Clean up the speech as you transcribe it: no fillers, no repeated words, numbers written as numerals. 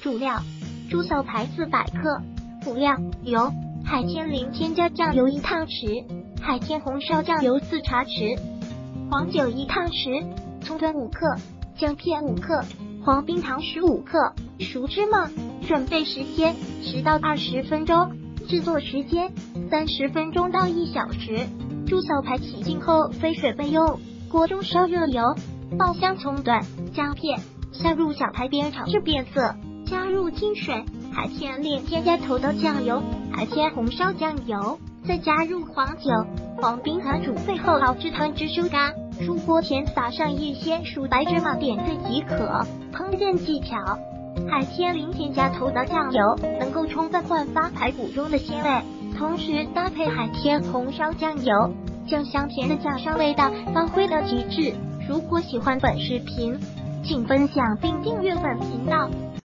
主料：猪小排400克。辅料：油、海天灵添加酱油1汤匙，海天红烧酱油4茶匙，黄酒1汤匙，葱段5克，姜片5克，黄冰糖15克，熟芝麻。准备时间10到20分钟，制作时间30分钟到1小时。猪小排洗净后飞水备用。锅中烧热油，爆香葱段、姜片，下入小排煸炒至变色，加入清水、海天灵添加头的酱油、海天红烧酱油，再加入黄酒、黄冰糖煮沸后熬至汤汁收干。出锅前撒上一些熟白芝麻点缀即可。烹饪技巧：海天灵添加头的酱油能够充分焕发排骨中的鲜味，同时搭配海天红烧酱油，将香甜的酱烧味道发挥到极致。如果喜欢本视频，请分享并订阅本频道。